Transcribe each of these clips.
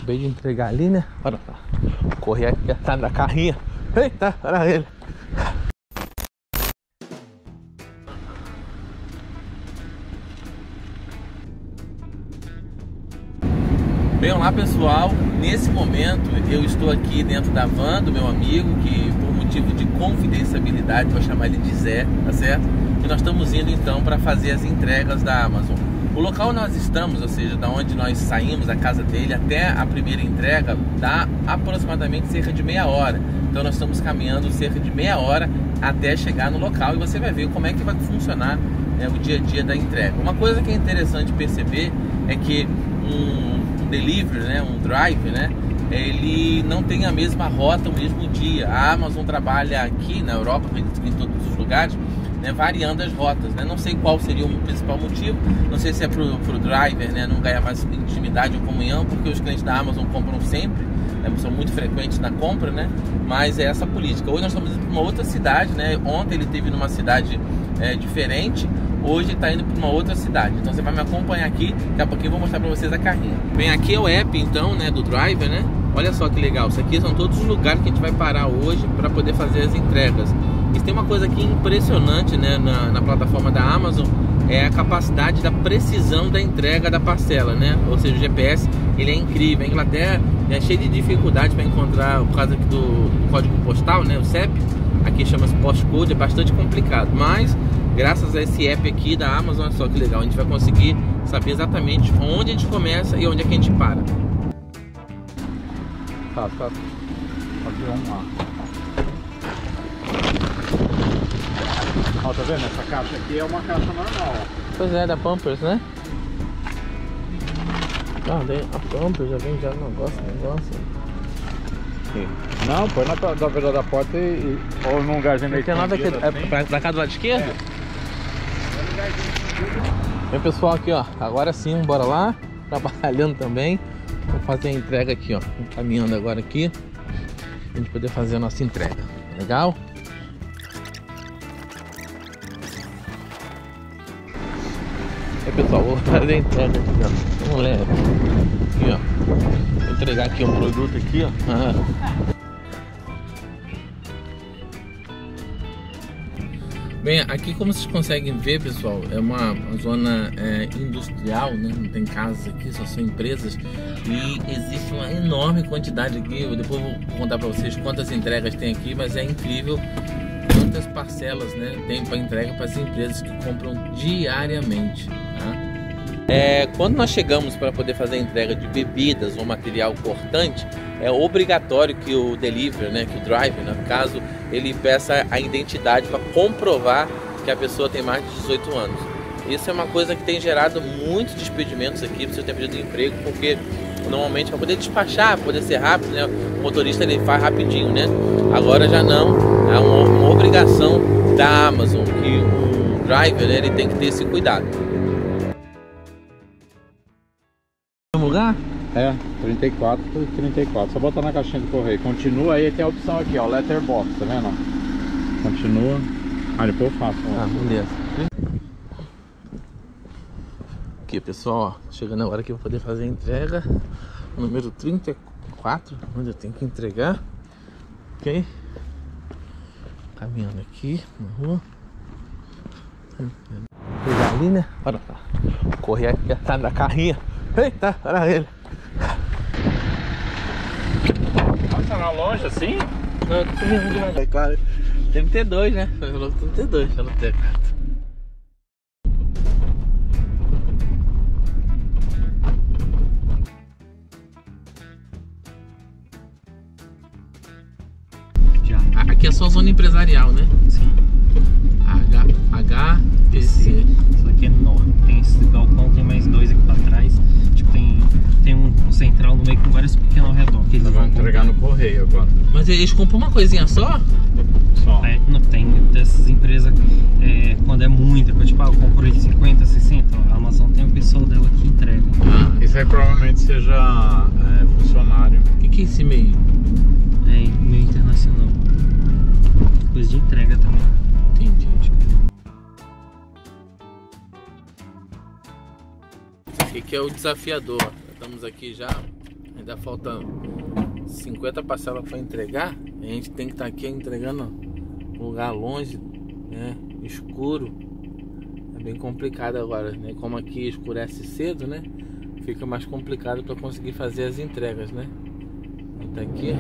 Acabei de entregar ali, né? Olha lá. Corri aqui atrás da carrinha. Eita, olha ele. Bem, olá pessoal, nesse momento eu estou aqui dentro da van do meu amigo, que por motivo de confidencialidade vou chamar ele de Zé, tá certo? E nós estamos indo então para fazer as entregas da Amazon. O local onde nós estamos, ou seja, da onde nós saímos da casa dele até a primeira entrega, dá aproximadamente cerca de meia hora. Então nós estamos caminhando cerca de meia hora até chegar no local e você vai ver como é que vai funcionar o dia a dia da entrega. Uma coisa que é interessante perceber é que um delivery, né, um drive, né, ele não tem a mesma rota, o mesmo dia. A Amazon trabalha aqui na Europa, acredito que em todos os lugares, né, variando as rotas, né? Não sei qual seria o principal motivo, não sei se é pro driver, né, não ganhar mais intimidade ou comunhão, porque os clientes da Amazon compram sempre, né, são muito frequentes na compra, né, mas é essa política. Hoje nós estamos indo para uma outra cidade, né, ontem ele esteve numa cidade diferente, hoje está indo para uma outra cidade. Então você vai me acompanhar aqui, daqui a pouquinho eu vou mostrar para vocês a carrinha. Bem, aqui é o app então, né, do driver, né? Olha só que legal, isso aqui são todos os lugares que a gente vai parar hoje para poder fazer as entregas. E tem uma coisa aqui impressionante, né, na plataforma da Amazon, é a capacidade da precisão da entrega da parcela, né? Ou seja, o GPS, ele é incrível. A Inglaterra é cheia de dificuldade para encontrar, por causa aqui do código postal, né, o CEP, aqui chama-se postcode, é bastante complicado, mas graças a esse app aqui da Amazon, olha só que legal, a gente vai conseguir saber exatamente onde a gente começa e onde é que a gente para. Tá. Vamos lá. Ó, tá vendo? Essa caixa aqui é uma caixa normal, ó. Pois é, da Pampers, né? Ah, a Pampers já vem já no negócio. Não, põe na beira da porta ou num lugarzinho meio. Não tem nada aqui, é pra cá do lado esquerdo? Bem, pessoal, aqui ó, agora sim, bora lá, trabalhando também. Vamos fazer a entrega aqui ó, caminhando agora aqui, pra gente poder fazer a nossa entrega, legal? Aí pessoal, vou fazer a entrega aqui ó, vamos ler aqui ó, vou entregar aqui um produto aqui ó. Bem, aqui como vocês conseguem ver pessoal, é uma zona industrial, né? Não tem casas aqui, só são empresas. E existe uma enorme quantidade aqui, eu depois vou contar para vocês quantas entregas tem aqui, mas é incrível quantas parcelas, né, tem para entrega para as empresas que compram diariamente, tá? Quando nós chegamos para poder fazer a entrega de bebidas ou material cortante, é obrigatório que o delivery, né, que o driver, no caso, ele peça a identidade para comprovar que a pessoa tem mais de 18 anos. Isso é uma coisa que tem gerado muitos despedimentos aqui para você ter pedido emprego, porque normalmente para poder despachar, poder ser rápido, né, o motorista ele faz rapidinho, né? Agora já não, é uma obrigação da Amazon que o driver, né, ele tem que ter esse cuidado. Lugar? É, 34 por 34. Só botar na caixinha do correio. Continua aí, tem a opção aqui, ó, letterbox, tá vendo? Continua. Ah, depois eu faço. Ah, beleza. Aqui, pessoal, ó, chegando agora que eu vou poder fazer a entrega. Número 34, onde eu tenho que entregar. Ok? Caminhando aqui na rua. Pegar ali, né? Olha lá. Correr aqui atrás da carrinha. Eita, olha ele. Nossa, na loja assim? Não, eu tô caminhando devagar. Claro, 32, né? Foi falou 32, eu não tenho carta. Aqui é só zona empresarial, né? Sim. HPC. Isso aqui é enorme. Tem esse galpão, tem mais dois aqui pra trás. Tipo, tem um central no meio com vários pequenos ao redor. Que eles vão entregar no correio agora. Mas eles compram uma coisinha só? Só. Não tem dessas empresas, quando é muita, tipo, eu compro de 50, 60. A Amazon tem um pessoal dela que entrega. Ah, isso aí provavelmente seja funcionário. O que é esse meio? É meio internacional. Coisa de entrega também. Entendi. Esse aqui é o desafiador. Estamos aqui já Ainda falta 50 parcelas para entregar. A gente tem que estar aqui entregando um lugar longe, né? Escuro. É bem complicado agora, né? Como aqui escurece cedo, né? Fica mais complicado para conseguir fazer as entregas, né? Tá aqui.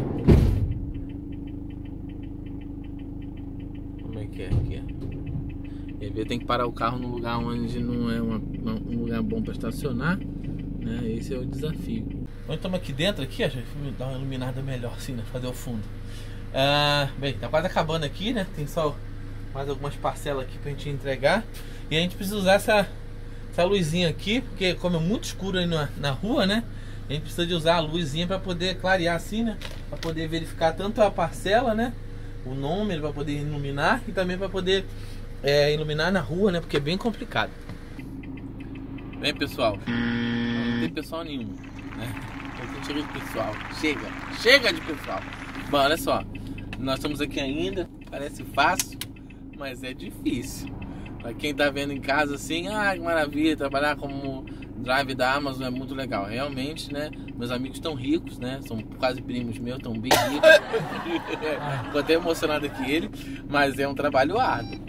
Como é que é aqui? E aí tem que parar o carro num lugar onde não é um lugar bom para estacionar, né? Esse é o desafio. Nós estamos aqui dentro, aqui, ó, dar uma iluminada melhor assim, né? Fazer o fundo. Bem, tá quase acabando aqui, né? Tem só mais algumas parcelas aqui pra gente entregar. E a gente precisa usar essa luzinha aqui, porque como é muito escuro aí na rua, né? A gente precisa de usar a luzinha para poder clarear assim, né? Para poder verificar tanto a parcela, né? O número, para poder iluminar e também para poder iluminar na rua, né? Porque é bem complicado. Bem, pessoal, não tem pessoal nenhum, né? Chega de pessoal, chega de pessoal. Bom, olha só, nós estamos aqui ainda, parece fácil, mas é difícil. Para quem tá vendo em casa assim, que maravilha, trabalhar como drive da Amazon é muito legal. Realmente, né? Meus amigos estão ricos, né? São quase primos meus, estão bem ricos. Tô até emocionado aqui ele, mas é um trabalho árduo.